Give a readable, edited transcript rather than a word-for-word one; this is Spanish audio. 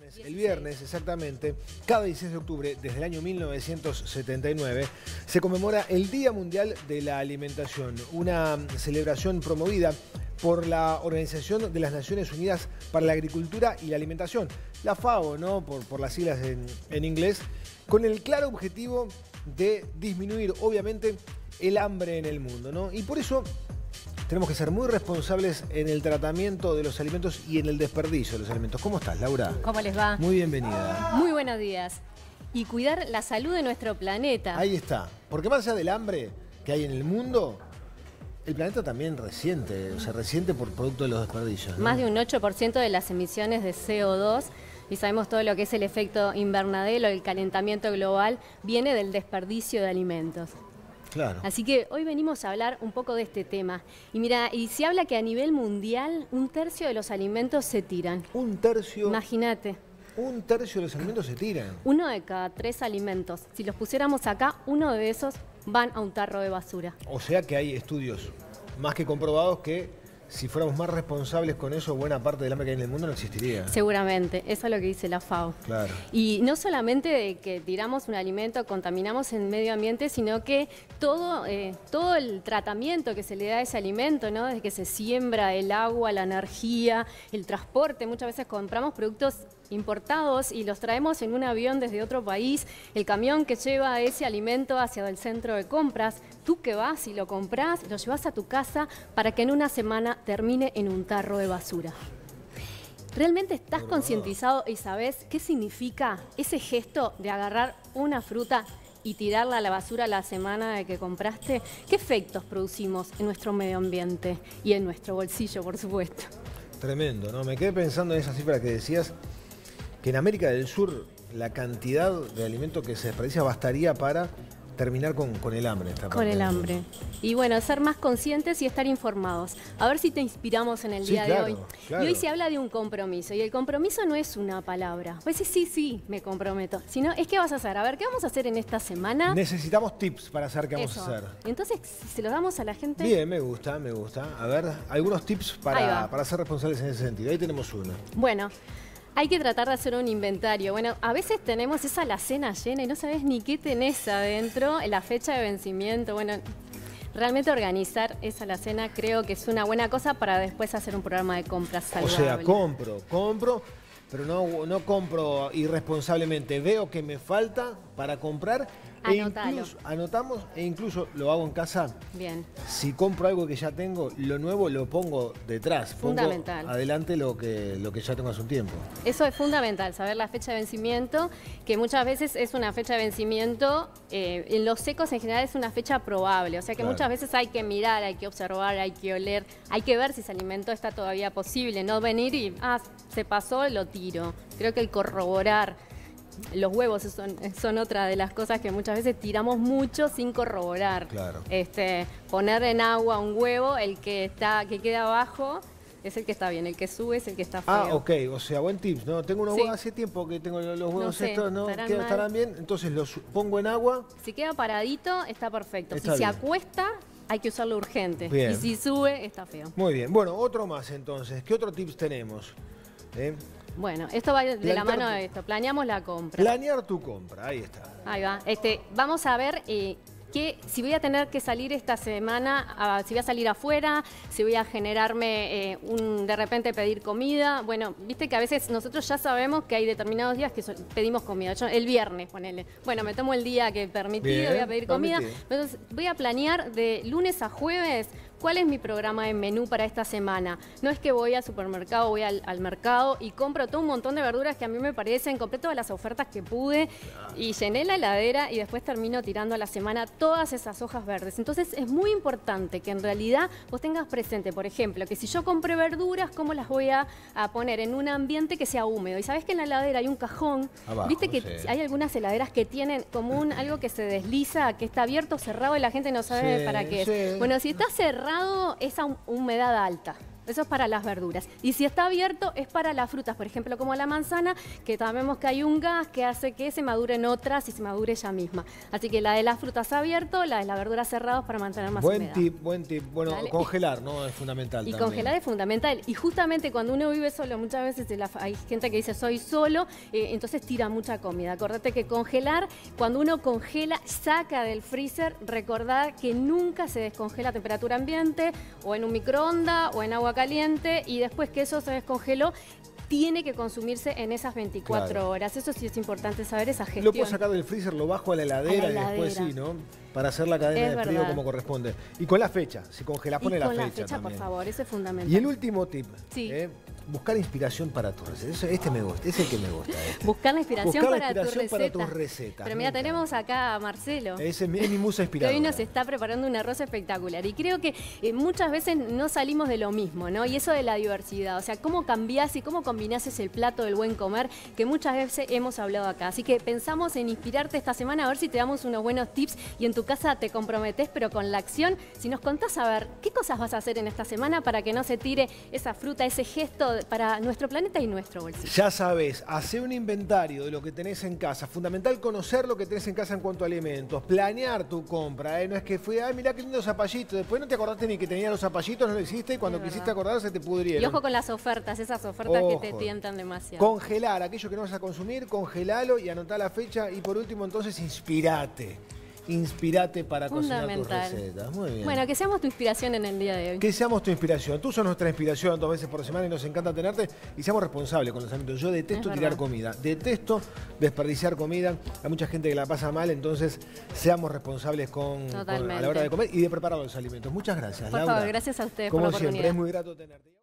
El viernes, exactamente, cada 16 de octubre, desde el año 1979, se conmemora el Día Mundial de la Alimentación, una celebración promovida por la Organización de las Naciones Unidas para la Agricultura y la Alimentación, la FAO, ¿no? por las siglas en inglés, con el claro objetivo de disminuir, obviamente, el hambre en el mundo, ¿no? Y por eso tenemos que ser muy responsables en el tratamiento de los alimentos y en el desperdicio de los alimentos. ¿Cómo estás, Laura? ¿Cómo les va? Muy bienvenida. Muy buenos días. Y cuidar la salud de nuestro planeta. Ahí está. Porque más allá del hambre que hay en el mundo, el planeta también resiente por producto de los desperdicios, ¿no? Más de un 8% de las emisiones de CO2, y sabemos todo lo que es el efecto invernadero, el calentamiento global, viene del desperdicio de alimentos. Claro. Así que hoy venimos a hablar un poco de este tema. Y mira, y se habla que a nivel mundial, 1/3 de los alimentos se tiran. 1/3. Imagínate. 1/3 de los alimentos se tiran. 1 de cada 3 alimentos. Si los pusiéramos acá, 1 de esos van a un tarro de basura. O sea que hay estudios más que comprobados que si fuéramos más responsables con eso, buena parte del hambre que hay en el mundo no existiría. Seguramente, eso es lo que dice la FAO. Claro. Y no solamente de que tiramos un alimento, contaminamos el medio ambiente, sino que todo el tratamiento que se le da a ese alimento, ¿no? Desde que se siembra, el agua, la energía, el transporte. Muchas veces compramos productos importados y los traemos en un avión desde otro país, el camión que lleva ese alimento hacia el centro de compras, tú que vas y lo compras, lo llevas a tu casa para que en una semana termine en un tarro de basura. ¿Realmente estás concientizado y sabes qué significa ese gesto de agarrar una fruta y tirarla a la basura la semana de que compraste? ¿Qué efectos producimos en nuestro medio ambiente y en nuestro bolsillo, por supuesto? Tremendo, ¿no? Me quedé pensando en esa cifra que decías, que en América del Sur la cantidad de alimento que se desperdicia bastaría para terminar con el hambre. Con el hambre. Y bueno, ser más conscientes y estar informados. A ver si te inspiramos en el día de hoy. Claro. Y hoy se habla de un compromiso. Y el compromiso no es una palabra. Pues sí, me comprometo. Sino es qué vas a hacer. A ver, ¿qué vamos a hacer en esta semana? Necesitamos tips para saber qué vamos a hacer. Entonces, si se los damos a la gente... Bien, me gusta. A ver, algunos tips para ser responsables en ese sentido. Ahí tenemos uno. Bueno. Hay que tratar de hacer un inventario. Bueno, a veces tenemos esa alacena llena y no sabes ni qué tenés adentro, la fecha de vencimiento. Bueno, realmente organizar esa alacena creo que es una buena cosa para después hacer un programa de compras saludable. O sea, compro, pero no compro irresponsablemente. Veo que me falta para comprar. Anotalo. Anotamos e incluso lo hago en casa. Bien. Si compro algo que ya tengo, lo nuevo lo pongo detrás. Fundamental. Pongo adelante lo que ya tengo hace un tiempo. Eso es fundamental, saber la fecha de vencimiento, que muchas veces es una fecha de vencimiento, en los secos en general es una fecha probable, o sea que muchas veces hay que mirar, hay que observar, hay que oler, hay que ver si ese alimento está todavía posible, no venir y, se pasó, lo tiro. Creo que el corroborar. Los huevos son otra de las cosas que muchas veces tiramos mucho sin corroborar. Claro. Poner en agua un huevo, el que queda abajo es el que está bien, el que sube es el que está feo. Ok, o sea, buen tips, ¿no? Tengo unos huevos hace tiempo que tengo los huevos estos, ¿no? ¿Estarán bien? Entonces los pongo en agua. Si queda paradito, está perfecto. Está si bien. se acuesta, hay que usarlo urgente. Bien. Y si sube, está feo. Muy bien. Bueno, otro más entonces. ¿Qué otro tips tenemos? Bueno, esto va de la mano de esto. Planeamos la compra. Planear tu compra, ahí está. Ahí va. Vamos a ver si voy a tener que salir esta semana, si voy a salir afuera, si voy a generarme de repente pedir comida. Bueno, viste que a veces nosotros ya sabemos que hay determinados días que pedimos comida. Yo, el viernes, ponele. Bueno, me tomo el día que permitido, voy a pedir comida. Entonces voy a planear de lunes a jueves. ¿Cuál es mi programa de menú para esta semana? No es que voy al supermercado, voy al mercado y compro todo un montón de verduras que a mí me parecen, compré todas las ofertas que pude y llené la heladera y después termino tirando a la semana todas esas hojas verdes. Entonces es muy importante que en realidad vos tengas presente, por ejemplo, que si yo compré verduras, ¿cómo las voy a poner en un ambiente que sea húmedo? Y sabés que en la heladera hay un cajón, abajo, viste que hay algunas heladeras que tienen como algo que se desliza, que está abierto o cerrado y la gente no sabe para qué es. Bueno, si está cerrado, esa humedad alta. Eso es para las verduras. Y si está abierto, es para las frutas, por ejemplo, como la manzana, que sabemos que hay un gas que hace que se maduren otras y se madure ella misma. Así que la de las frutas abierto, la de las verduras cerradas para mantener más humedad. Buen tip. Bueno, ¿vale? Congelar, ¿no? Es fundamental y también. Congelar es fundamental. Y justamente cuando uno vive solo, muchas veces hay gente que dice soy solo, entonces tira mucha comida. Acordate que congelar, cuando uno congela, saca del freezer, recordad que nunca se descongela a temperatura ambiente o en un microondas o en agua caliente, y después que eso se descongeló, tiene que consumirse en esas 24 horas. Eso sí es importante saber, esa gestión. Lo puedo sacar del freezer, lo bajo a la heladera y después sí, ¿no? Para hacer la cadena de frío como corresponde. Y con la fecha, si congelás, pone la fecha. Con la fecha, por favor, eso es fundamental. Y el último tip, sí. Buscar inspiración para tu receta. Este me gusta, es el que me gusta. Buscar la inspiración, para tus recetas. Pero mira, tenemos acá a Marcelo. Es mi musa inspiradora. Que hoy nos está preparando un arroz espectacular. Y creo que muchas veces no salimos de lo mismo, ¿no? Y eso de la diversidad. O sea, cómo cambiás y cómo combinás el plato del buen comer, que muchas veces hemos hablado acá. Así que pensamos en inspirarte esta semana, a ver si te damos unos buenos tips y en tu casa te comprometés, pero con la acción. Si nos contás, a ver, ¿qué cosas vas a hacer en esta semana para que no se tire esa fruta, ese gesto para nuestro planeta y nuestro bolsillo? Ya sabes, hacer un inventario de lo que tenés en casa. Fundamental conocer lo que tenés en casa en cuanto a alimentos. Planear tu compra. No es que fui, ay, mirá qué lindo zapallito. Después no te acordaste ni que tenía los zapallitos, no lo hiciste y cuando quisiste acordar se te pudrieron. Y ojo con las ofertas, esas ofertas que te tientan demasiado. Congelar aquello que no vas a consumir, congelalo y anotá la fecha. Y por último, entonces, inspirate para cocinar tus recetas. Muy bien. Bueno, que seamos tu inspiración en el día de hoy. Que seamos tu inspiración. Tú sos nuestra inspiración 2 veces por semana y nos encanta tenerte. Y seamos responsables con los alimentos. Yo detesto tirar comida. Detesto desperdiciar comida. Hay mucha gente que la pasa mal, entonces seamos responsables a la hora de comer y de preparar los alimentos. Muchas gracias, Laura. Por favor, gracias a ustedes por la oportunidad. Como siempre, es muy grato tenerte.